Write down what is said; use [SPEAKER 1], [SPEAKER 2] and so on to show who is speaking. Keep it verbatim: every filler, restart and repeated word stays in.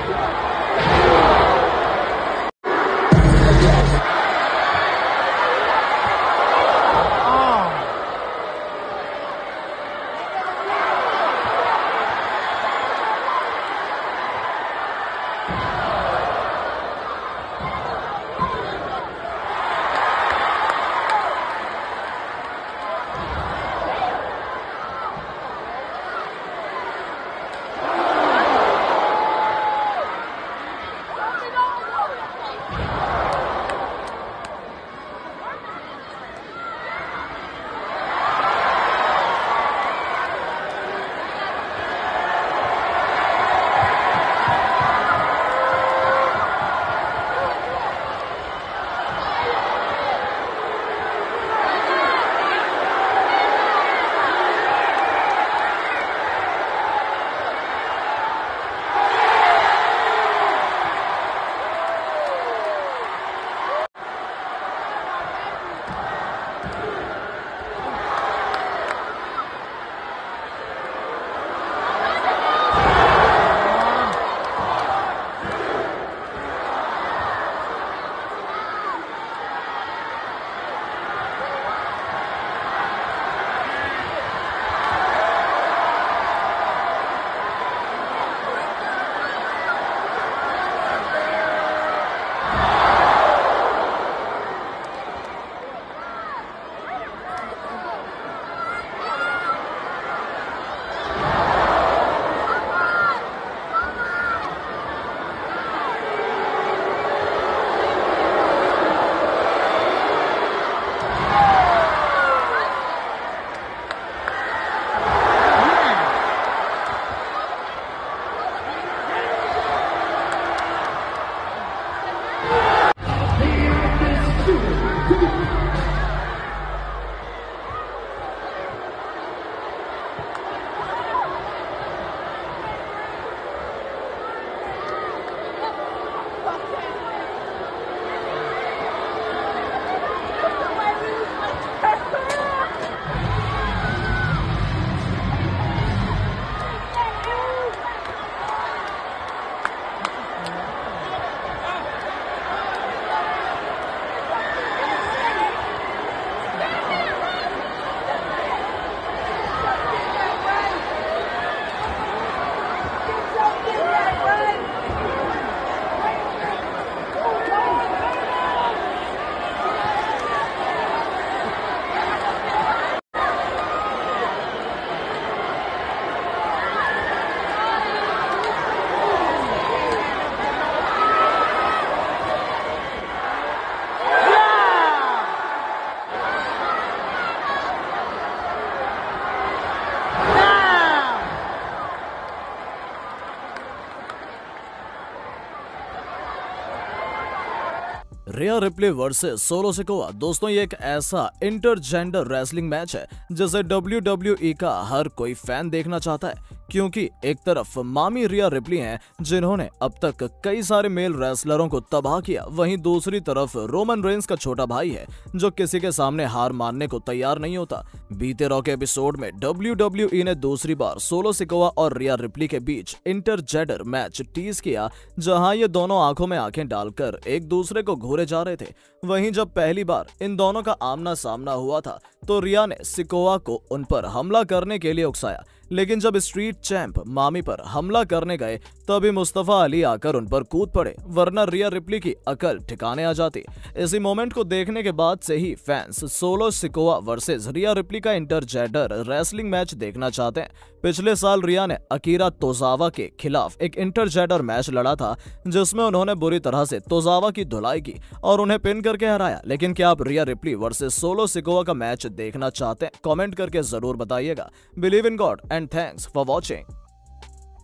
[SPEAKER 1] रिया Ripley versus Solo Sikoa. दोस्तों ये एक ऐसा इंटरजेंडर रेसलिंग मैच है जिसे डब्ल्यू डब्ल्यू ई का हर कोई फैन देखना चाहता है, क्योंकि एक तरफ मामी रिया रिप्ली हैं जिन्होंने अब तक कई सारे मेल रेसलरों को तबाह किया, वहीं दूसरी तरफ रोमन रेंस का छोटा भाई है जो किसी के सामने हार मानने को तैयार नहीं होता। बीते रॉ के एपिसोड में डब्ल्यू डब्ल्यू ई ने दूसरी बार सोलो सिकोआ और रिया रिप्ली के बीच इंटरजेंडर मैच टीज किया, जहां ये दोनों आंखों में आंखें डालकर एक दूसरे को घूरे जा रहे थे। वहीं जब पहली बार इन दोनों का आमना सामना हुआ था तो रिया ने सिकोआ को उन पर हमला करने के लिए उकसाया, लेकिन जब स्ट्रीट चैंप मामी पर हमला करने गए तभी मुस्तफा अली आकर उन पर कूद पड़े, वरना रिया रिप्ली की अकल ठिकाने आ जाती। इसी मोमेंट को देखने के बाद से ही fans Solo Sikoa versus Rhea Ripley का इंटरजेंडर रेसलिंग मैच देखना चाहते हैं। पिछले साल रिया ने अकीरा तोजावा के खिलाफ एक इंटरजेंडर मैच लड़ा था जिसमें उन्होंने बुरी तरह से तोजावा की धुलाई की और उन्हें पिन करके हराया। लेकिन क्या आप Rhea Ripley versus Solo Sikoa का मैच देखना चाहते हैं? कमेंट करके जरूर बताइएगा। Believe in God and thanks for watching.